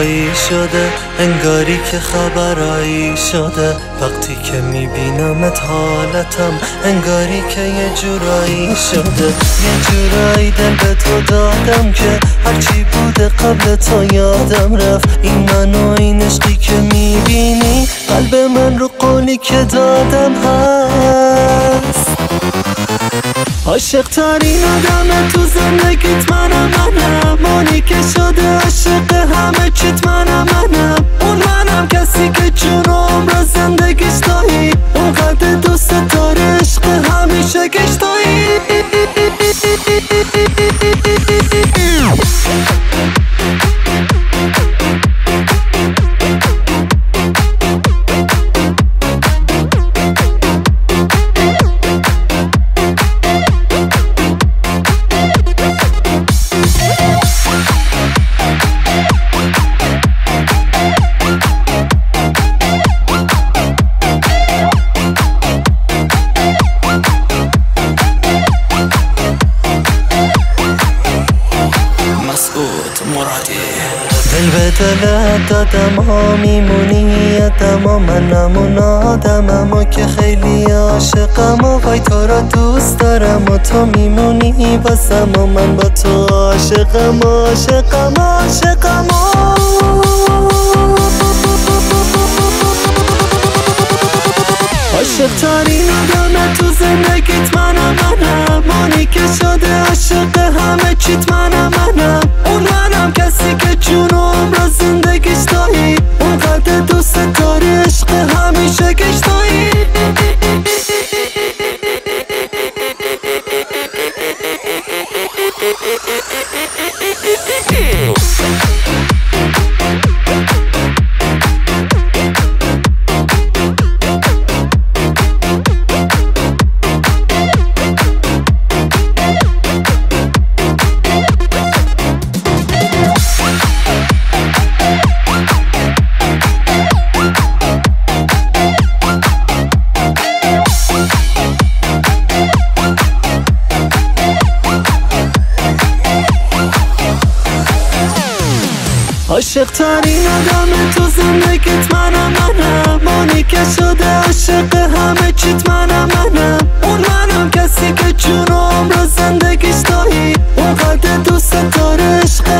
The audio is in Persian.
جورایی شده، انگاری که خبرایی شده. وقتی که میبینمت حالتم انگاری که یه جورایی شده. یه جورایی دل به تو دادم که هرچی بوده قبل تو یادم رفت. این من و این عشقی که میبینی قلب من رو قولی که دادم هست. عاشق ترین آدم تو زندگیت منم، اونی که شده عاشق همه چیت منم. اون منم کسی که جون و عمر زندگیش تویی، اون قدر دوست داره عشق همیشه گش تویی. دل به دلت دادم ها، میمونی یادم ها. منم اون آدمم ها که خیلی عاشقم و وای تو را دوست دارم و تو میمونی باسم و من با تو عاشقم عاشقم عاشقم. عاشق ترین آدم تو زندگیت منم، اونی که شده عاشق همه چیت منم. اون منم کسی که جون و عمر زندگیش تویی، اون قدر دوست داری عشق همیشه گش تویی. عاشق ترین آدم تو زندگیت منم، اونی که شده عاشق همه چیت منم. اون منم کسی که جون و عمر زندگیش تویی، اون قدر دوست داره عشق